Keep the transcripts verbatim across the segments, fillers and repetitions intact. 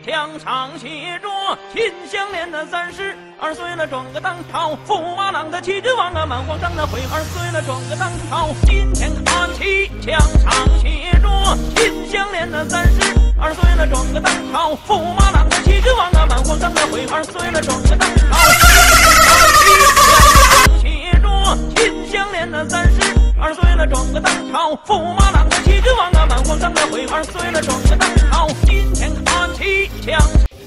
墙上写着秦香莲的三十二岁了，转个当朝；驸马郎的齐君王啊，满皇上的悔二岁了，转个当朝。今天看齐墙上写着秦香莲的三十二岁了，转个当朝；驸马郎的齐君王啊，满皇上的悔二岁了，转个当朝。写着秦香莲的三十二岁了，转个当朝；驸马郎的齐君王啊，满皇上的悔二岁了，转个当朝。今天看齐墙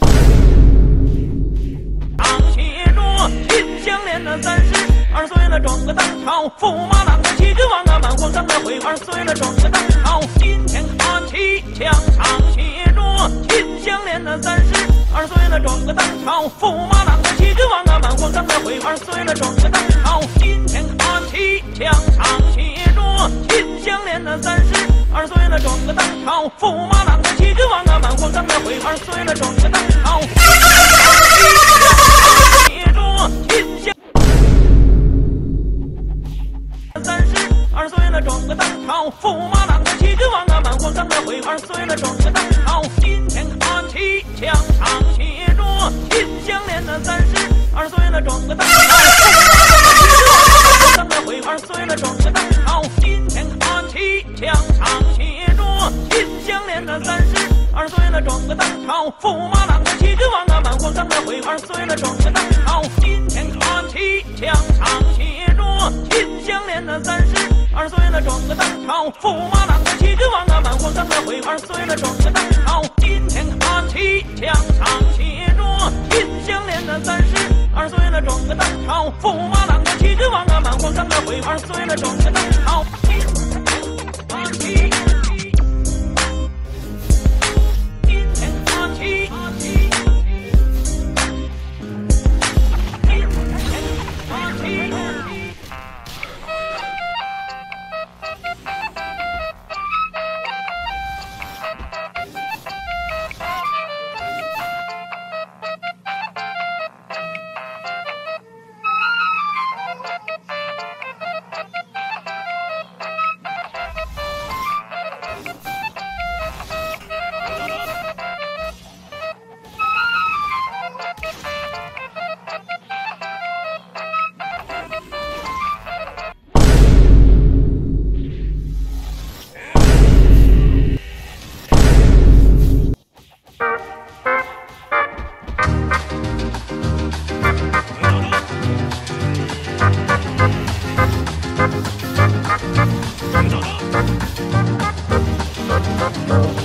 上写着秦香莲的三十二岁了，转个当朝；驸马郎的齐君王啊，满皇上的悔二岁了，转个当朝。今天看齐墙上写着秦香莲的三十二岁了，转个当朝；驸马郎的齐君王啊，满皇上的悔二岁了，转个当朝。今天看齐墙上写着秦香莲的三十二岁了，转个当朝；驸马郎的齐君王啊，满皇上的悔二岁了，转个当朝。写着秦香三十二岁了，转个当朝；驸马郎的齐君王啊，满皇上的悔二岁了，转个当朝。今天看齐墙上写着秦香莲的三十二岁了，转个当朝；驸马郎的齐君王啊，满皇上的悔二岁了，转个当朝。今天看齐墙上写着秦香莲的三十二岁了，转个当朝；驸马郎的齐君王啊，满皇上的悔二岁了，转个当朝。今天看齐墙上写着秦香莲的三十二岁了，转个当朝；驸马郎的齐君王啊，满皇上的悔二岁了，转个当朝。今天看齐墙上写着秦香莲的三十二岁了，转个当朝；驸马郎的齐君王啊，满皇上的悔二岁了，转个当朝。看齐。 走。